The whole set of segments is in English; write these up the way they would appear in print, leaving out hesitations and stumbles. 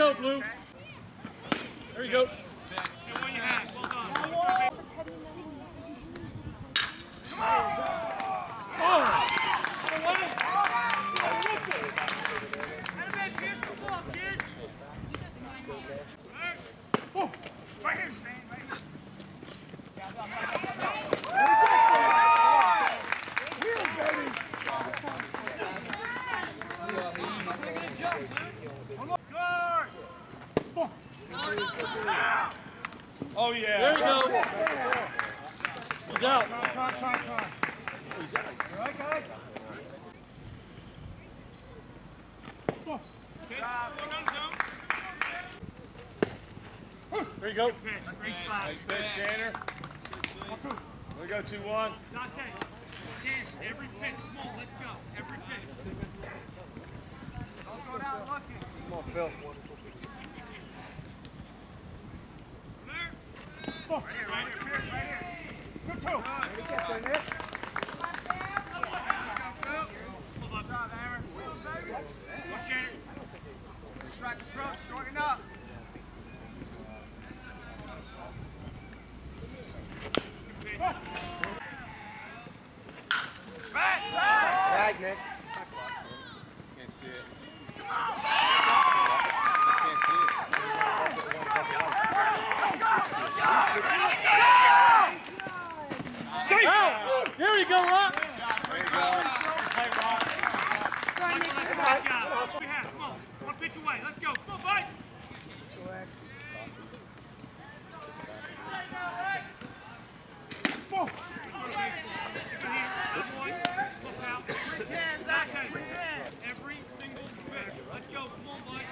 go, Blue. There you go. Right here, Shane. Right here. Oh, yeah. There you go. He's out. Time. Right, guys? There you go. Nice pitch, Shanner. We go 2-1. Dante, every pitch. Come on, let's go. Every pitch. Don't go down looking. Come on, Phil. Right here, Pierce, right here. Good toe. Good get there, Nick. Good job, Aaron. What's Shannon? Strike approach, shorten up. Tag, Nick. Can't see it. Can't see it. See? Oh, here you go, Rock. There you go. Good job. We have. Come on. One pitch away. Let's go. Come on, bud. Every single pitch. Let's go. Come on, boys.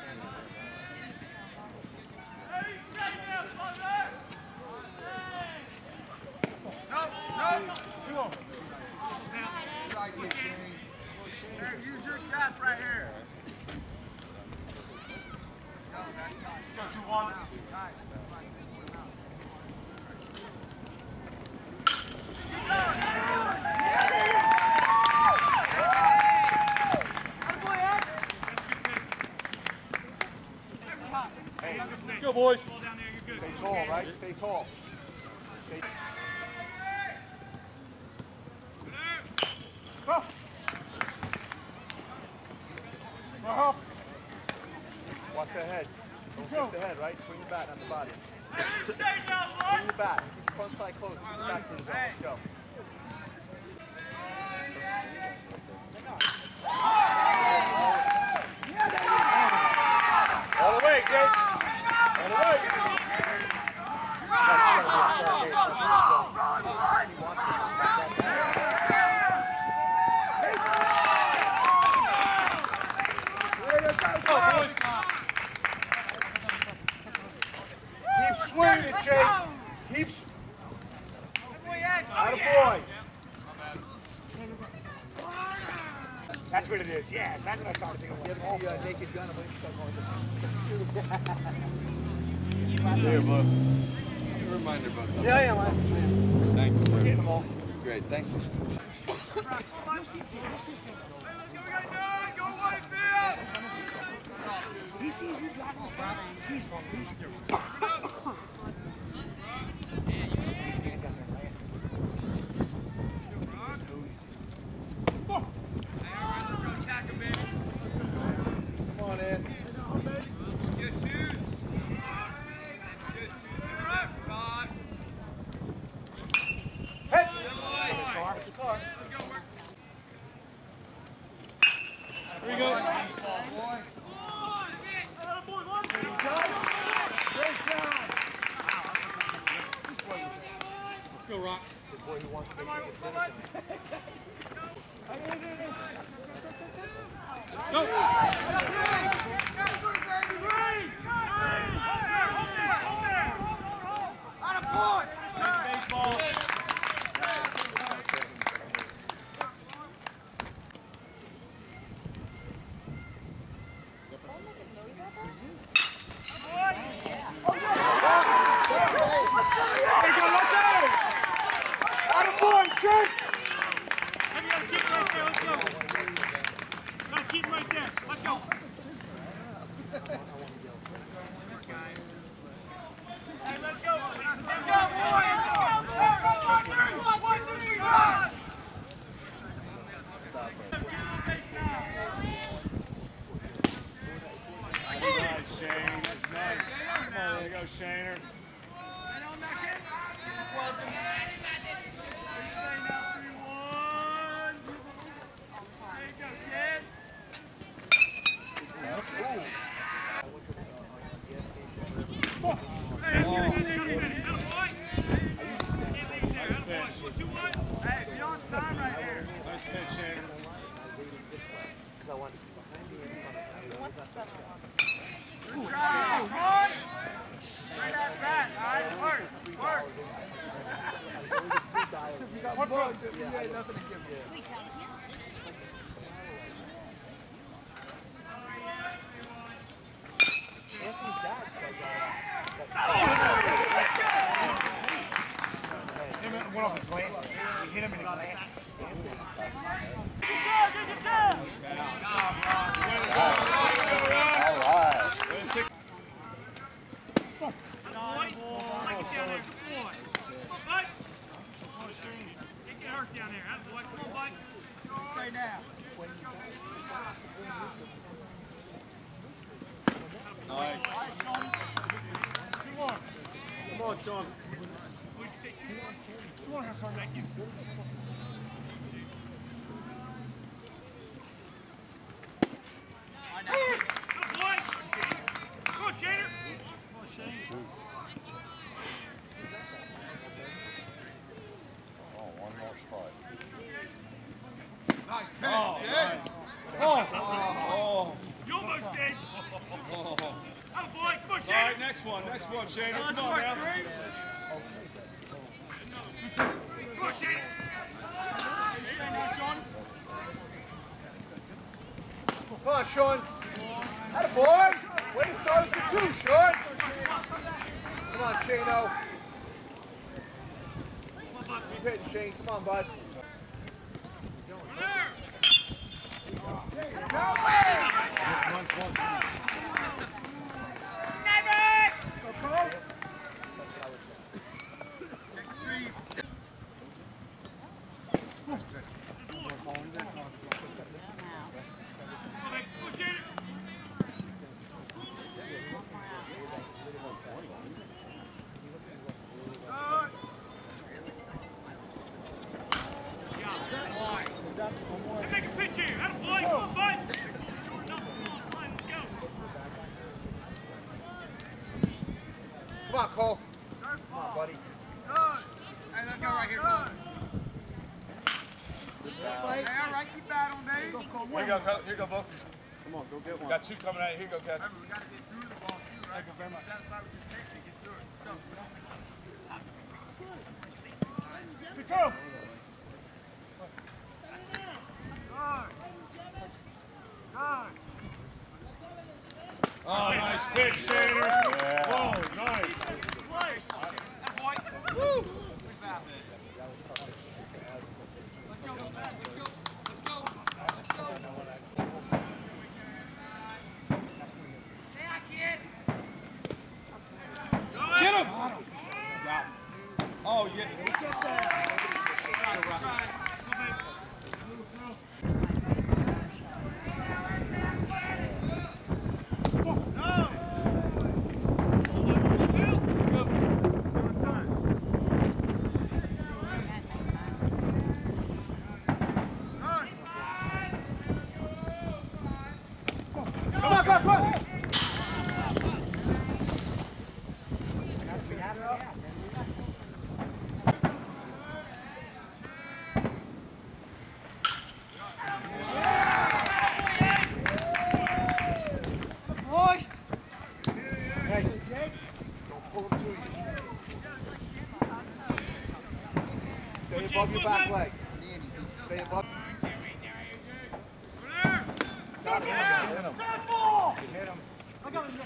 No. Here, use your shot right here. Let's go 2-1. Let's go, boys. Stay tall, right? Stay tall. Stay. Go. Go. Watch the head. Don't hit the head, right? Swing the bat, not the body. Swing Swing the bat. Keep the front side close. Swing the back to the zone. Let's go. All the way, Jake. All the way. Keep swinging it, Jake. Keep. Attaboy. That's what it is. Yes, that's what I started thinking. You ever see Naked Gun? Here, bud. Just a reminder about that. Yeah, man. Thanks, sir. Getting them all. Great, thank you. He sees you driving the front. He's Come on in. Good shoes. Hey! It's a car. There you go. Go, Rock. The boy who wants to make it. Go. Baseball. Keep right there. Let's go. Let's go, boys! Let's go, boys! 1, 2, 3, run! Nice, Shane. That's nice. Come on, there you go, Shaner. Nice pitch, Shaner. Good drive, Pron! Straight at bat, alright? Work, work. If you got bugged, you ain't nothing to give you. Anthony's dad said Him went off the glasses. We hit him in the glasses. Say now. nice. Come on, Sean. Come on, Sean. Thank you. Good boy. Go, Shaner. Oh, one more spot. Nice. Oh, Good. nice. Oh. You almost did. Oh. Good boy. Come on, All Shaner. right, next one, Shaner. Come on now. Come on, Shaner. Come on, Sean. Atta boy. Way to start us for 2, Sean. Come on, Shano. Keep hitting, Shane. Come on, bud. Go, Cole. Make a pitch here. Atta boy. Come on, bud. Short enough. Come on, let's go. Come on, Cole. Come on, buddy. Hey, let's go right here, Cole. Hey, all right, keep battling, baby. Here you go, Bo. Come on, go get one. Got 2 coming out. Here you go, Cat. We got to get through the ball, too, right? Satisfied with this hit and get through it. Let's go. Go. Oh, nice pitch, Shaner. Whoa, nice. Woo! Get him! He's out. Oh, yeah. Come on. Hey, don't pull him to you. Stay above your back leg. Stay above. Good ball! Hit him. I got him.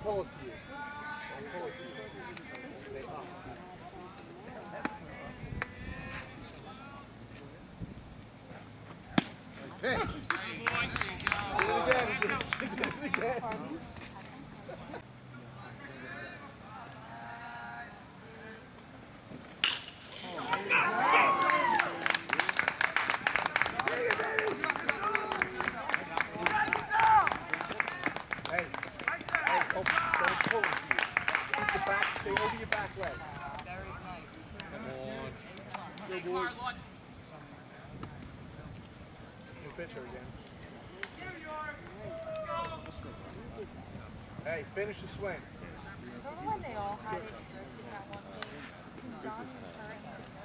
pull it to you. Don't pull it to you. Stay up. Hey. Do it again. Do it again. Stay over your back leg. Very nice. Come on. Good boy. New pitcher again. Hey, finish the swing. Remember when they all had it in that one game? John was hurt.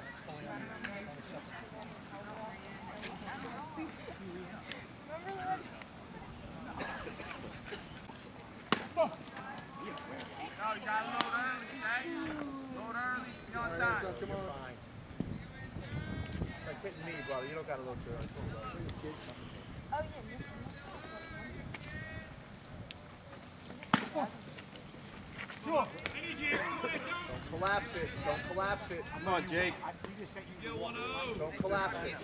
Remember that? No, you gotta load early, okay? Load early, be on time. Come on. Fine. It's like hitting me, brother. You don't got to load too early. Oh, yeah. Don't collapse it. Don't collapse it. Come on, Jake. Don't collapse it.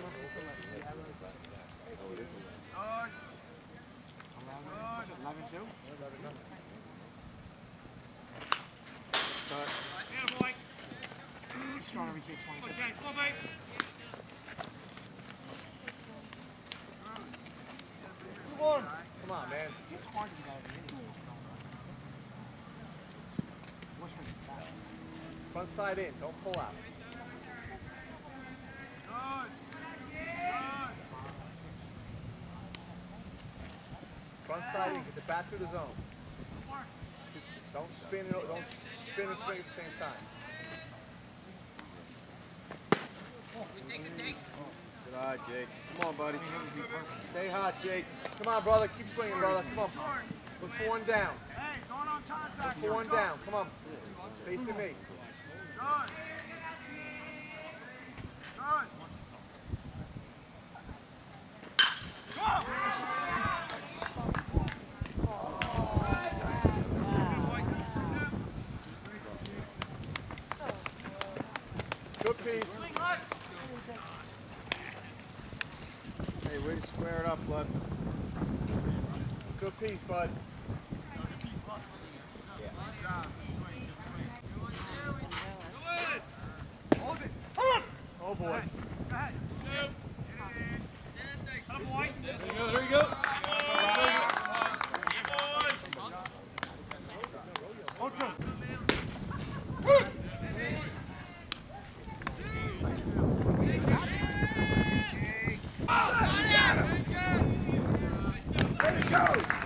Come on, man. Front side in. Don't pull out. Front side in. Get the bat through the zone. Don't spin and swing at the same time. Good eye, Jake. Come on, buddy. Stay hot, Jake. Come on, brother. Keep swinging, brother. Come on. Look for one down. Hey, going on contact. Look for one down. Come on. Facing me. Good. Good piece. Hey, way to square it up, Lutz. Good piece, bud. Hold it. Oh, boy. There you go. There he goes.